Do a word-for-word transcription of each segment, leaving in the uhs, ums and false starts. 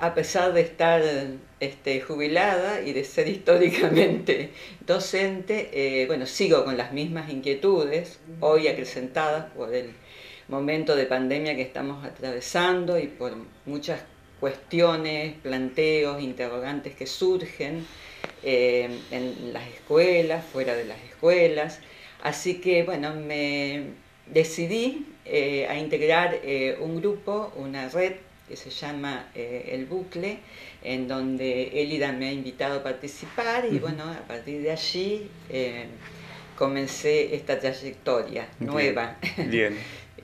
a pesar de estar este, jubilada y de ser históricamente docente, eh, bueno, sigo con las mismas inquietudes, hoy acrecentadas por el momento de pandemia que estamos atravesando y por muchas cuestiones, planteos, interrogantes que surgen eh, en las escuelas, fuera de las escuelas. Así que, bueno, me decidí eh, a integrar eh, un grupo, una red que se llama eh, El Bucle, en donde Elida me ha invitado a participar y, uh-huh. bueno, a partir de allí eh, comencé esta trayectoria nueva. Bien. Bien.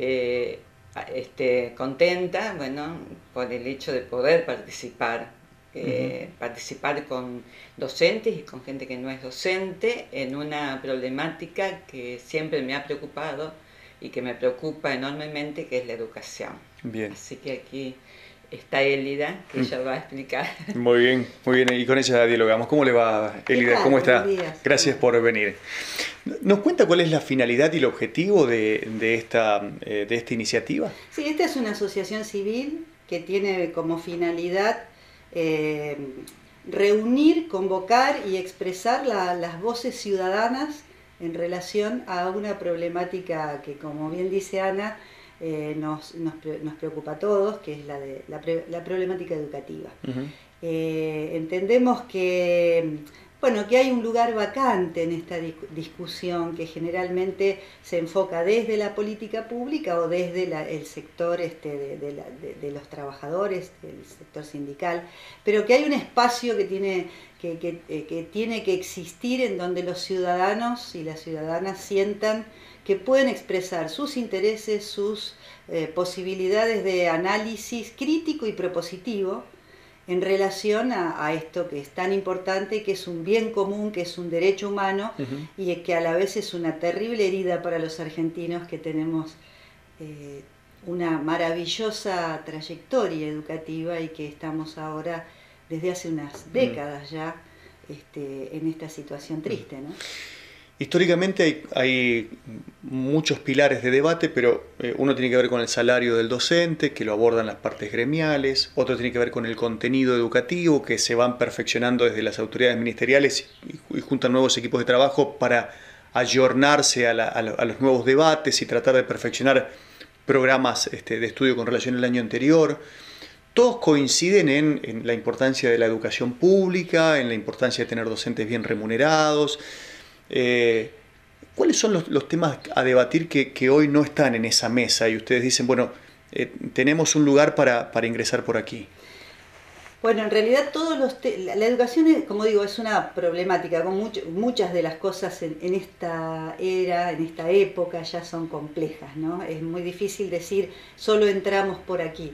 eh, este, contenta, bueno, por el hecho de poder participar, eh, uh-huh. participar con docentes y con gente que no es docente en una problemática que siempre me ha preocupado y que me preocupa enormemente, que es la educación. Bien. Así que aquí está Elida, que ella va a explicar. Muy bien, muy bien, y con ella dialogamos. ¿Cómo le va, Elida? ¿Cómo está? Gracias por venir. ¿Nos cuenta cuál es la finalidad y el objetivo de, de, esta, de esta iniciativa? Sí, esta es una asociación civil que tiene como finalidad eh, reunir, convocar y expresar la, las voces ciudadanas en relación a una problemática que, como bien dice Ana, eh, nos, nos, nos preocupa a todos, que es la, de, la, la problemática educativa. Uh-huh. eh, entendemos que, bueno, que hay un lugar vacante en esta discusión que generalmente se enfoca desde la política pública o desde la, el sector este, de, de, la, de, de los trabajadores, del sector sindical, pero que hay un espacio que tiene que, que, que tiene que existir en donde los ciudadanos y las ciudadanas sientan que pueden expresar sus intereses, sus eh, posibilidades de análisis crítico y propositivo en relación a, a esto que es tan importante, que es un bien común, que es un derecho humano, uh-huh. y que a la vez es una terrible herida para los argentinos, que tenemos eh, una maravillosa trayectoria educativa y que estamos ahora desde hace unas décadas ya este, en esta situación triste, ¿no? Históricamente hay, hay muchos pilares de debate, pero eh, uno tiene que ver con el salario del docente, que lo abordan las partes gremiales, otro tiene que ver con el contenido educativo, que se van perfeccionando desde las autoridades ministeriales y, y juntan nuevos equipos de trabajo para ayornarse a, la, a, la, a los nuevos debates y tratar de perfeccionar programas este, de estudio con relación al año anterior. Todos coinciden en, en la importancia de la educación pública, en la importancia de tener docentes bien remunerados. Eh, ¿Cuáles son los, los temas a debatir que, que hoy no están en esa mesa y ustedes dicen, bueno, eh, tenemos un lugar para, para ingresar por aquí? Bueno, en realidad todos los te la educación, es, como digo, es una problemática, con much muchas de las cosas en, en esta era, en esta época ya son complejas, ¿no? Es muy difícil decir, solo entramos por aquí.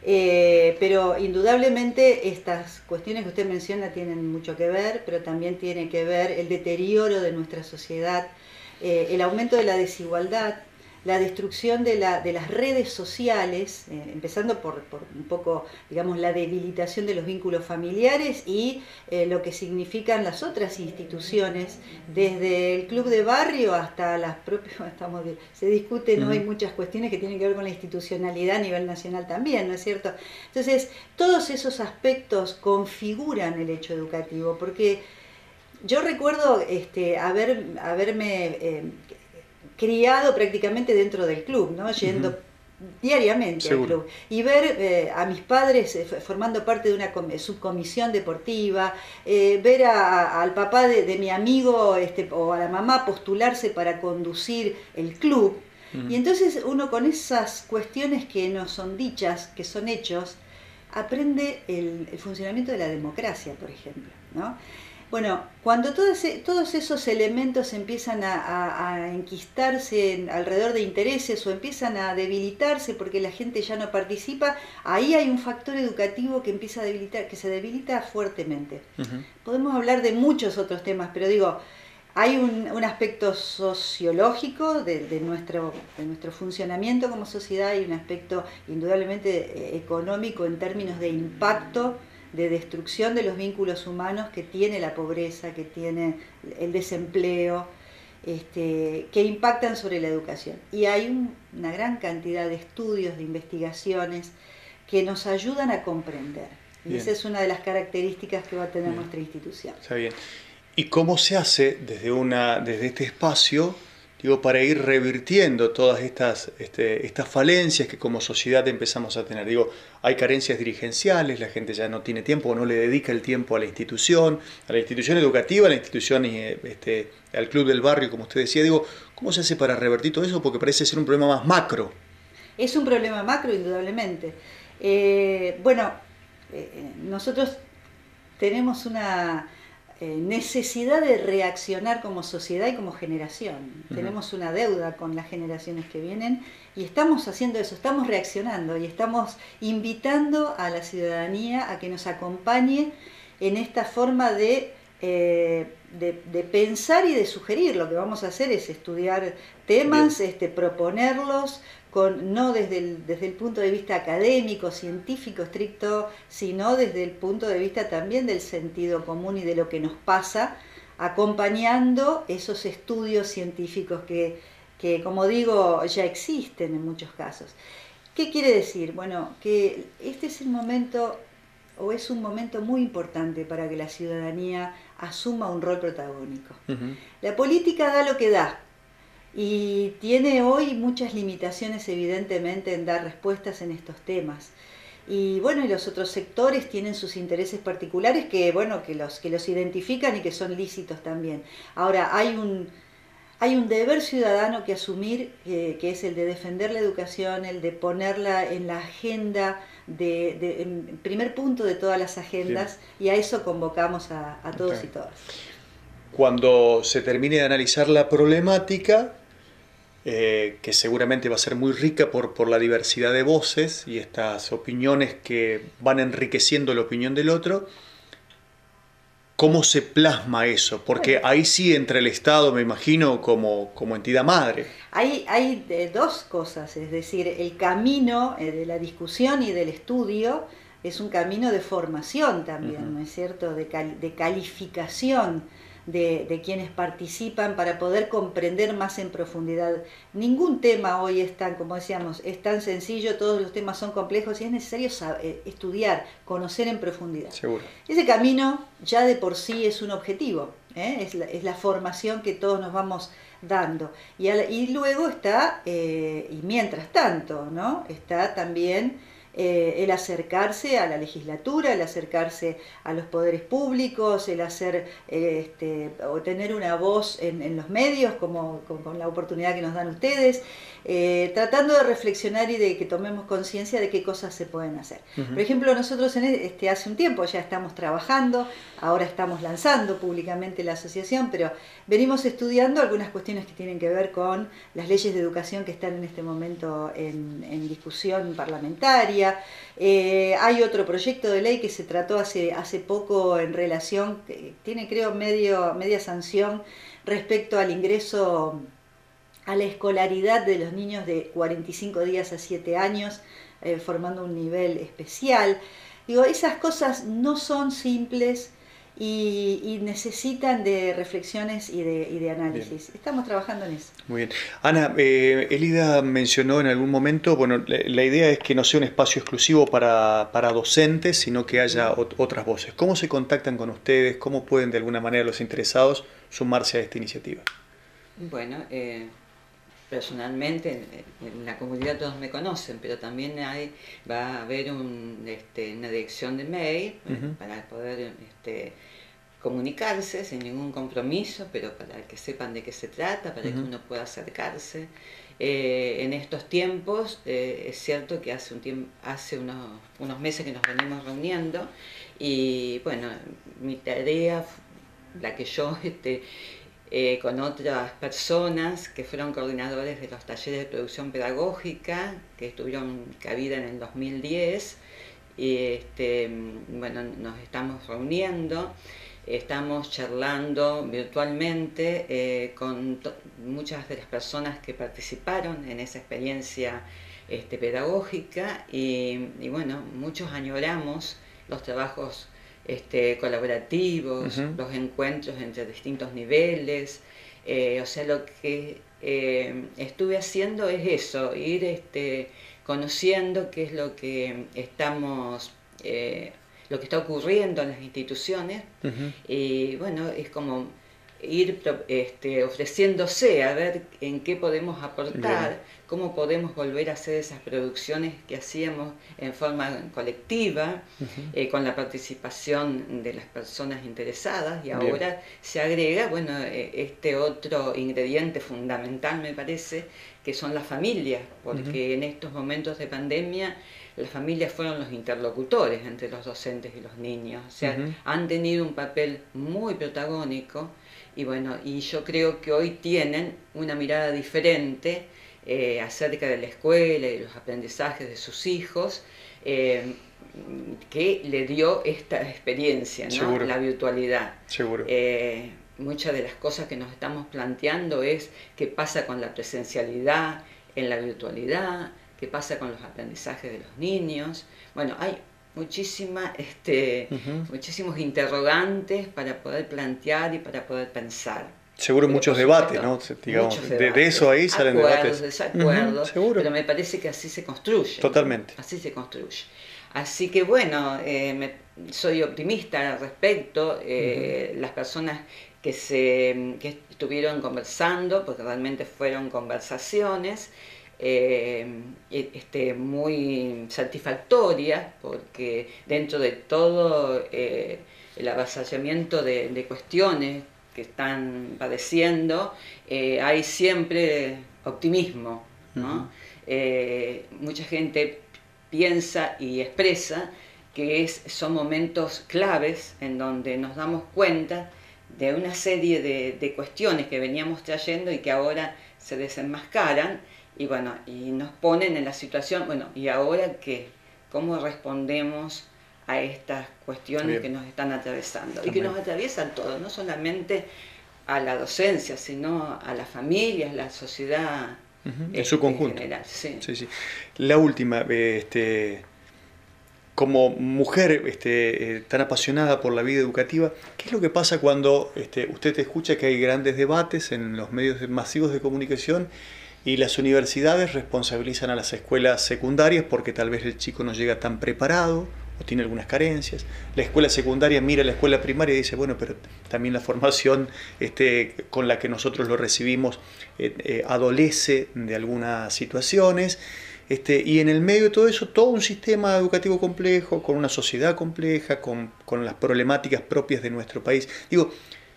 Eh, pero indudablemente estas cuestiones que usted menciona tienen mucho que ver, pero también tiene que ver el deterioro de nuestra sociedad, eh, el aumento de la desigualdad, la destrucción de, la, de las redes sociales, eh, empezando por, por un poco, digamos, la debilitación de los vínculos familiares y eh, lo que significan las otras instituciones, desde el club de barrio hasta las propias, estamos, se discuten hoy muchas cuestiones que tienen que ver con la institucionalidad a nivel nacional también, ¿no es cierto? Entonces, todos esos aspectos configuran el hecho educativo, porque yo recuerdo este, haber, haberme... Eh, criado prácticamente dentro del club, ¿no? Yendo uh-huh. diariamente Seguro. al club y ver eh, a mis padres eh, formando parte de una subcomisión deportiva, eh, ver a, a, al papá de, de mi amigo este, o a la mamá postularse para conducir el club. Uh-huh. Y entonces uno con esas cuestiones que no son dichas, que son hechos, aprende el, el funcionamiento de la democracia, por ejemplo, ¿no? Bueno, cuando todos, todos esos elementos empiezan a, a, a enquistarse en, alrededor de intereses o empiezan a debilitarse porque la gente ya no participa, ahí hay un factor educativo que empieza a debilitar, que se debilita fuertemente. Uh-huh. Podemos hablar de muchos otros temas, pero digo, hay un, un aspecto sociológico de, de, nuestro, de nuestro funcionamiento como sociedad y un aspecto indudablemente económico en términos de impacto, de destrucción de los vínculos humanos que tiene la pobreza, que tiene el desempleo, este, que impactan sobre la educación. Y hay un, una gran cantidad de estudios, de investigaciones que nos ayudan a comprender Y esa es una de las características que va a tener bien. Nuestra institución. Está bien. ¿Y cómo se hace desde, una, desde este espacio, digo, para ir revirtiendo todas estas, este, estas falencias que como sociedad empezamos a tener? Digo, hay carencias dirigenciales, la gente ya no tiene tiempo o no le dedica el tiempo a la institución, a la institución educativa, a la institución, este, al club del barrio, como usted decía. Digo, ¿cómo se hace para revertir todo eso? Porque parece ser un problema más macro. Es un problema macro, indudablemente. Eh, bueno, eh, nosotros tenemos una eh, necesidad de reaccionar como sociedad y como generación. Uh-huh. Tenemos una deuda con las generaciones que vienen y estamos haciendo eso, estamos reaccionando y estamos invitando a la ciudadanía a que nos acompañe en esta forma de, eh, de, de pensar y de sugerir. Lo que vamos a hacer es estudiar temas, este, proponerlos, Con, no desde el, desde el punto de vista académico, científico, estricto, sino desde el punto de vista también del sentido común y de lo que nos pasa, acompañando esos estudios científicos que, que, como digo, ya existen en muchos casos. ¿Qué quiere decir? Bueno, que este es el momento, o es un momento muy importante para que la ciudadanía asuma un rol protagónico. Uh-huh. La política da lo que da, y tiene hoy muchas limitaciones evidentemente en dar respuestas en estos temas. Y bueno, y los otros sectores tienen sus intereses particulares que, bueno, que los, que los identifican y que son lícitos también. Ahora, hay un, hay un deber ciudadano que asumir, eh, que es el de defender la educación, el de ponerla en la agenda, de, de, en primer punto de todas las agendas, sí. Y a eso convocamos a, a todos okay. y todas. Cuando se termine de analizar la problemática, eh, que seguramente va a ser muy rica por, por la diversidad de voces y estas opiniones que van enriqueciendo la opinión del otro, ¿cómo se plasma eso? Porque bueno, ahí sí entra el Estado, me imagino, como, como entidad madre. Hay, hay eh, dos cosas, es decir, el camino eh, de la discusión y del estudio es un camino de formación también, uh-huh. ¿no es cierto?, de, cal, de calificación de, de quienes participan para poder comprender más en profundidad. Ningún tema hoy es tan, como decíamos, es tan sencillo, todos los temas son complejos y es necesario saber, estudiar, conocer en profundidad. Seguro. Ese camino ya de por sí es un objetivo, ¿eh? es, la, es la formación que todos nos vamos dando. Y, a, y luego está, eh, y mientras tanto, ¿no?, está también Eh, el acercarse a la legislatura, el acercarse a los poderes públicos, el hacer, eh, este, o tener una voz en, en los medios, como con, con la oportunidad que nos dan ustedes, eh, tratando de reflexionar y de que tomemos conciencia de qué cosas se pueden hacer. Uh-huh. Por ejemplo, nosotros en este, hace un tiempo ya estamos trabajando, ahora estamos lanzando públicamente la asociación, pero venimos estudiando algunas cuestiones que tienen que ver con las leyes de educación que están en este momento en, en discusión parlamentaria. Eh, hay otro proyecto de ley que se trató hace, hace poco en relación, que tiene creo medio, media sanción respecto al ingreso a la escolaridad de los niños de cuarenta y cinco días a siete años, eh, formando un nivel especial. Digo, esas cosas no son simples y, y necesitan de reflexiones y de, y de análisis. Bien. Estamos trabajando en eso. Muy bien. Ana, eh, Elida mencionó en algún momento, bueno, la, la idea es que no sea un espacio exclusivo para, para docentes, sino que haya ot- otras voces. ¿Cómo se contactan con ustedes? ¿Cómo pueden de alguna manera los interesados sumarse a esta iniciativa? Bueno, eh, personalmente en, en la comunidad todos me conocen, pero también hay, va a haber un, este, una dirección de mail uh-huh. para poder este, comunicarse sin ningún compromiso, pero para que sepan de qué se trata, para uh-huh. que uno pueda acercarse. Eh, en estos tiempos eh, es cierto que hace, un tiempo, hace unos, unos meses que nos venimos reuniendo y bueno, mi tarea, la que yo este, Eh, con otras personas que fueron coordinadores de los talleres de producción pedagógica que tuvieron cabida en el dos mil diez y este, bueno, nos estamos reuniendo, estamos charlando virtualmente eh, con to- muchas de las personas que participaron en esa experiencia este, pedagógica y, y bueno, muchos añoramos los trabajos Este, colaborativos, uh-huh. los encuentros entre distintos niveles, eh, o sea, lo que eh, estuve haciendo es eso, ir este, conociendo qué es lo que estamos eh, lo que está ocurriendo en las instituciones, uh-huh. y bueno, es como ir este, ofreciéndose a ver en qué podemos aportar, bien, cómo podemos volver a hacer esas producciones que hacíamos en forma colectiva, uh-huh. eh, con la participación de las personas interesadas, y ahora bien, se agrega, bueno, eh, este otro ingrediente fundamental, me parece, que son las familias, porque uh-huh. en estos momentos de pandemia las familias fueron los interlocutores entre los docentes y los niños, o sea, uh-huh. han tenido un papel muy protagónico. Y bueno, y yo creo que hoy tienen una mirada diferente eh, acerca de la escuela y los aprendizajes de sus hijos, eh, que le dio esta experiencia, ¿no? Seguro. La virtualidad. Seguro. Eh, muchas de las cosas que nos estamos planteando es qué pasa con la presencialidad en la virtualidad, qué pasa con los aprendizajes de los niños. Bueno, hay muchísima, este, uh-huh. muchísimos interrogantes para poder plantear y para poder pensar. Seguro pero muchos debates, ¿no? Digamos, muchos debates, de, de eso ahí salen acuerdos, debates. Desacuerdos, uh-huh, seguro. Pero me parece que así se construye. Totalmente. ¿No? Así se construye. Así que bueno, eh, me, soy optimista al respecto. Eh, uh-huh. Las personas que, se, que estuvieron conversando, porque realmente fueron conversaciones, Eh, este, muy satisfactoria, porque dentro de todo eh, el avasallamiento de, de cuestiones que están padeciendo, eh, hay siempre optimismo, ¿no? Uh-huh. eh, mucha gente piensa y expresa que es, son momentos claves en donde nos damos cuenta de una serie de, de cuestiones que veníamos trayendo y que ahora se desenmascaran. Y bueno, y nos ponen en la situación, bueno, ¿y ahora qué? ¿Cómo respondemos a estas cuestiones Bien. que nos están atravesando? También. Y que nos atraviesan todos, no solamente a la docencia, sino a las familias, la sociedad uh-huh. en su conjunto. En general. Sí. Sí, sí. La última, este, como mujer este, tan apasionada por la vida educativa, ¿qué es lo que pasa cuando este, usted escucha que hay grandes debates en los medios masivos de comunicación y las universidades responsabilizan a las escuelas secundarias porque tal vez el chico no llega tan preparado o tiene algunas carencias? La escuela secundaria mira a la escuela primaria y dice, bueno, pero también la formación este, con la que nosotros lo recibimos eh, eh, adolece de algunas situaciones. Este, y en el medio de todo eso, todo un sistema educativo complejo, con una sociedad compleja, con, con las problemáticas propias de nuestro país. Digo,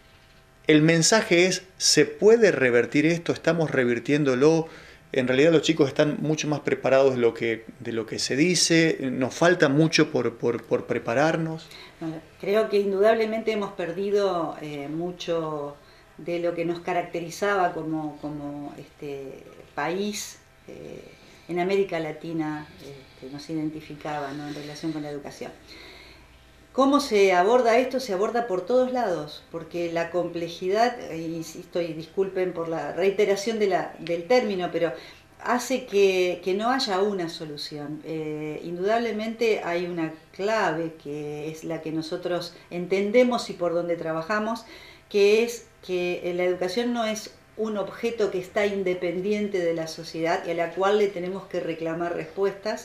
el mensaje es, ¿se puede revertir esto? ¿Estamos revirtiéndolo? En realidad los chicos están mucho más preparados de lo que, de lo que se dice. ¿Nos falta mucho por, por, por prepararnos? Bueno, creo que indudablemente hemos perdido eh, mucho de lo que nos caracterizaba como, como este, país. Eh, en América Latina este, nos identificaba, ¿no?, en relación con la educación. ¿Cómo se aborda esto? Se aborda por todos lados, porque la complejidad, insisto, y disculpen por la reiteración de la, del término, pero hace que, que no haya una solución. Eh, indudablemente hay una clave que es la que nosotros entendemos y por donde trabajamos, que es que la educación no es un objeto que está independiente de la sociedad y a la cual le tenemos que reclamar respuestas.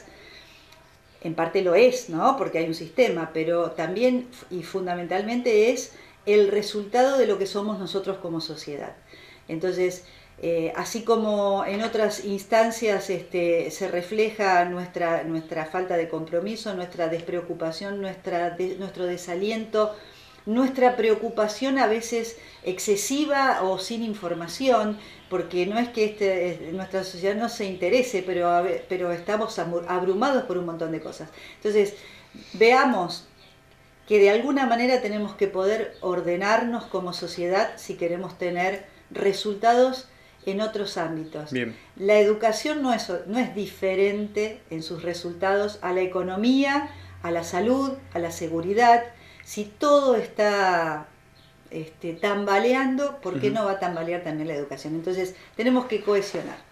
En parte lo es, ¿no?, porque hay un sistema, pero también y fundamentalmente es el resultado de lo que somos nosotros como sociedad. Entonces, eh, así como en otras instancias este, se refleja nuestra, nuestra falta de compromiso, nuestra despreocupación, nuestra, de, nuestro desaliento, nuestra preocupación a veces excesiva o sin información, porque no es que este, nuestra sociedad no se interese, pero, pero estamos abrumados por un montón de cosas. Entonces, veamos que de alguna manera tenemos que poder ordenarnos como sociedad si queremos tener resultados en otros ámbitos. Bien. La educación no es, no es diferente en sus resultados a la economía, a la salud, a la seguridad. Si todo está este, tambaleando, ¿por qué uh-huh. no va a tambalear también la educación? Entonces tenemos que cohesionar.